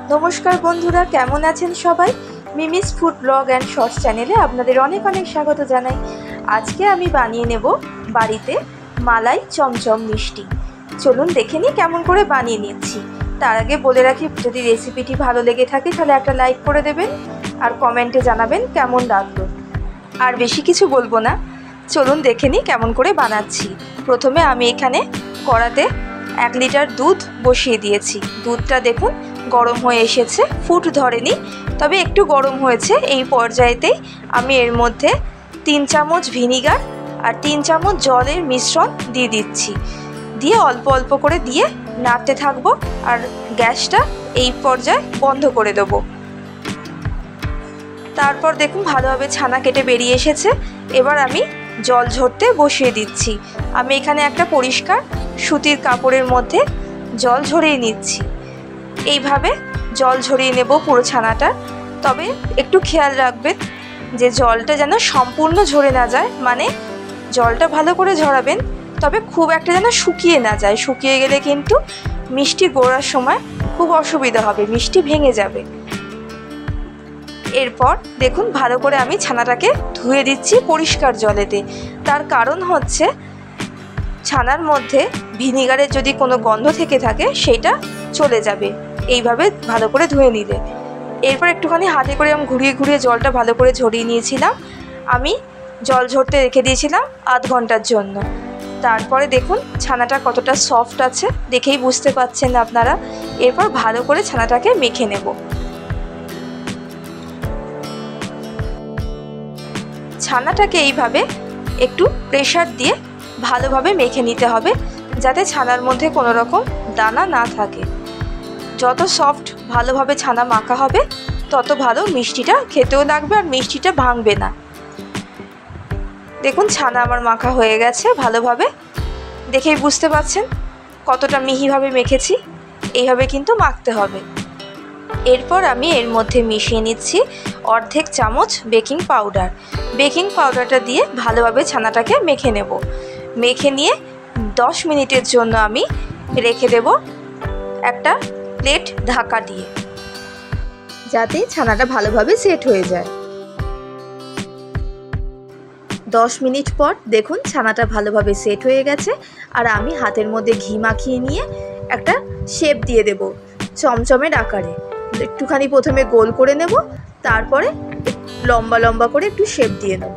নমস্কার বন্ধুরা, কেমন আছেন সবাই? Mimi's food blog and shorts চ্যানেলে আপনাদের অনেক অনেক স্বাগত জানাই। আজকে আমি বানিয়ে নেব বাড়িতে মালাই চমচম মিষ্টি। চলুন দেখে নিই কেমন করে বানিয়ে নিচ্ছি। তার আগে বলে রাখি, যদি রেসিপিটি ভালো লেগে থাকে তাহলে একটা লাইক করে দেবেন আর কমেন্টে জানাবেন কেমন লাগলো। আর বেশি কিছু বলবো না, চলুন দেখে নিই কেমন করে বানাচ্ছি। প্রথমে আমি এখানে কড়াতে 1 লিটার দুধ বসিয়ে দিয়েছি। দুধটা দেখুন গরম হয়ে এসেছে, ফুট ধরেনি, তবে একটু গরম হয়েছে। এই পর্যায়েতেই আমি এর মধ্যে 3 চামচ ভিনিগার আর 3 চামচ জলের মিশ্রণ দিয়ে দিচ্ছি। দিয়ে অল্প অল্প করে দিয়ে নাড়তে থাকবো আর গ্যাসটা এই পর্যায়ে বন্ধ করে দেবো। তারপর দেখুন ভালোভাবে ছানা কেটে বেরিয়ে এসেছে। এবার আমি জল ঝরতে বসিয়ে দিচ্ছি। আমি এখানে একটা পরিষ্কার সুতির কাপড়ের মধ্যে জল ঝরিয়ে নিচ্ছি। এইভাবে জল ঝরিয়ে নেব পুরো ছানাটা। তবে একটু খেয়াল রাখবেন যে জলটা যেন সম্পূর্ণ ঝরে না যায়, মানে জলটা ভালো করে ঝরাবেন, তবে খুব একটা যেন শুকিয়ে না যায়। শুকিয়ে গেলে কিন্তু মিষ্টি গোড়ার সময় খুব অসুবিধা হবে, মিষ্টি ভেঙে যাবে। এরপর দেখুন ভালো করে আমি ছানাটাকে ধুয়ে দিচ্ছি পরিষ্কার জলেতে। তার কারণ হচ্ছে ছানার মধ্যে ভিনিগারের যদি কোনো গন্ধ থেকে থাকে সেটা চলে যাবে এইভাবে ভালো করে ধুয়ে নিলে। এরপর একটুখানি হাতে করে আমি ঘুরিয়ে ঘুরিয়ে জলটা ভালো করে ঝরিয়ে নিয়েছিলাম। আমি জল ঝরতে রেখে দিয়েছিলাম আধ ঘন্টার জন্য। তারপরে দেখুন ছানাটা কতটা সফট আছে, দেখেই বুঝতে পারছেন আপনারা। এরপর ভালো করে ছানাটাকে মেখে নেব। ছানাটাকে এইভাবে একটু প্রেসার দিয়ে ভালোভাবে মেখে নিতে হবে, যাতে ছানার মধ্যে কোনো রকম দানা না থাকে। যত সফট ভালোভাবে ছানা মাখা হবে তত ভালো মিষ্টিটা খেতেও লাগবে আর মিষ্টিটা ভাঙবে না। দেখুন ছানা আমার মাখা হয়ে গেছে ভালোভাবে, দেখেই বুঝতে পারছেন কতটা মিহিভাবে মেখেছি। এইভাবে কিন্তু মাখতে হবে। এরপর আমি এর মধ্যে মিশিয়ে নিচ্ছি অর্ধেক চামচ বেকিং পাউডার। বেকিং পাউডারটা দিয়ে ভালোভাবে ছানাটাকে মেখে নেব। মেখে নিয়ে 10 মিনিটের জন্য আমি রেখে দেব একটা প্লেট ঢাকা দিয়ে, যাতে ছানাটা ভালোভাবে সেট হয়ে যায়। 10 মিনিট পর দেখুন ছানাটা ভালোভাবে সেট হয়ে গেছে। আর আমি হাতের মধ্যে ঘি মাখিয়ে নিয়ে একটা শেপ দিয়ে দেব চমচমের আকারে। একটুখানি প্রথমে গোল করে নেব, তারপরে লম্বা লম্বা করে একটু শেপ দিয়ে নেব।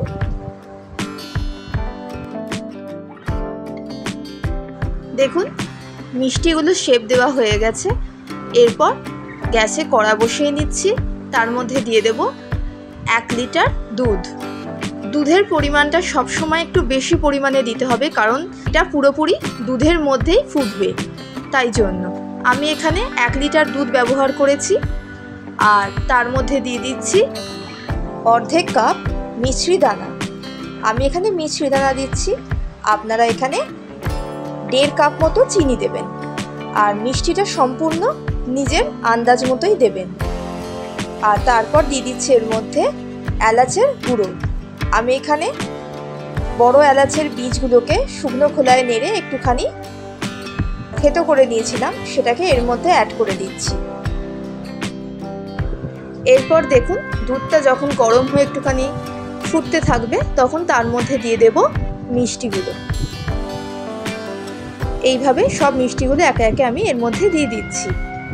দেখুন মিষ্টিগুলো শেপ দেওয়া হয়ে গেছে। এরপর গ্যাসে কড়া বসিয়ে নিচ্ছি। তার মধ্যে দিয়ে দেব 1 লিটার দুধ। দুধের পরিমাণটা সবসময় একটু বেশি পরিমাণে দিতে হবে, কারণ এটা পুরোপুরি দুধের মধ্যেই ফুটবে। তাই জন্য আমি এখানে 1 লিটার দুধ ব্যবহার করেছি। আর তার মধ্যে দিয়ে দিচ্ছি অর্ধেক কাপ মিছরি দানা। আমি এখানে মিছরি দানা দিচ্ছি, আপনারা এখানে 1.5 কাপ মতো চিনি দেবেন। আর মিষ্টিটা সম্পূর্ণ নিজের আন্দাজ মতোই দেবেন। আর তারপর দিয়ে দিচ্ছি এর মধ্যে এলাচের গুঁড়ো। আমি এখানে বড় এলাচের বীজগুলোকে শুকনো খোলায় নেড়ে একটুখানি থেতো করে নিয়েছিলাম, সেটাকে এর মধ্যে অ্যাড করে দিচ্ছি। এরপর দেখুন দুধটা যখন গরম হয়ে একটুখানি ফুটতে থাকবে তখন তার মধ্যে দিয়ে দেব মিষ্টিগুলো। এইভাবে সব মিষ্টিগুলো একে একে আমি এর মধ্যে দিয়ে দিচ্ছি।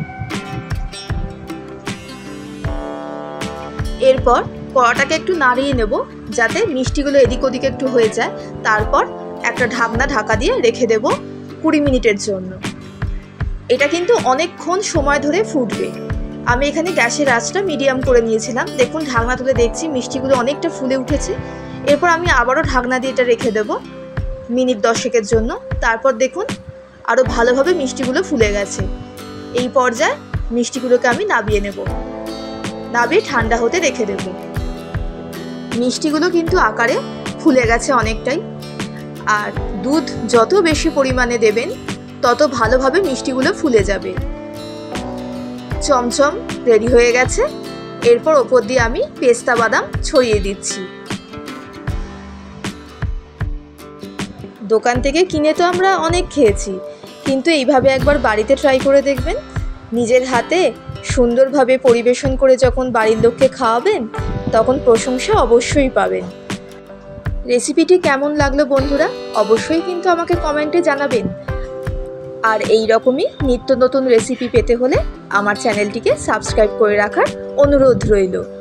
এরপর কড়াটাকে একটু নাড়িয়ে নেব, যাতে মিষ্টিগুলো এদিক ওদিক একটু হয়ে যায়। তারপর একটা ঢাকা দিয়ে রেখে দেব 20 মিনিটের জন্য। এটা কিন্তু অনেকক্ষণ সময় ধরে ফুটবে। আমি এখানে গ্যাসের আঁচটা মিডিয়াম করে নিয়েছিলাম। দেখুন ঢাকনা তুলে দেখছি মিষ্টিগুলো অনেকটা ফুলে উঠেছে। এরপর আমি আবারও ঢাকনা দিয়ে এটা রেখে দেব মিনিট 10 জন্য। তারপর দেখুন আরও ভালোভাবে মিষ্টিগুলো ফুলে গেছে। এই পর্যায়ে মিষ্টিগুলোকে আমি নাবিয়ে নেব। নাবিয়ে ঠান্ডা হতে রেখে দেব। মিষ্টিগুলো কিন্তু আকারে ফুলে গেছে অনেকটাই। আর দুধ যত বেশি পরিমাণে দেবেন তত ভালোভাবে মিষ্টিগুলো ফুলে যাবে। চমচম রেডি হয়ে গেছে। এরপর ওপর দিয়ে আমি পেস্তা বাদাম ছড়িয়ে দিচ্ছি। দোকান থেকে কিনে তো আমরা অনেক খেয়েছি, কিন্তু এইভাবে একবার বাড়িতে ট্রাই করে দেখবেন, নিজের হাতে সুন্দরভাবে পরিবেশন করে যখন বাড়ির লোককে খাওয়াবেন তখন প্রশংসা অবশ্যই পাবেন। রেসিপিটি কেমন লাগলো বন্ধুরা অবশ্যই কিন্তু আমাকে কমেন্টে জানাবেন। আর এই রকমই নিত্য নতুন রেসিপি পেতে হলে আমার চ্যানেলটিকে সাবস্ক্রাইব করে রাখার অনুরোধ রইল।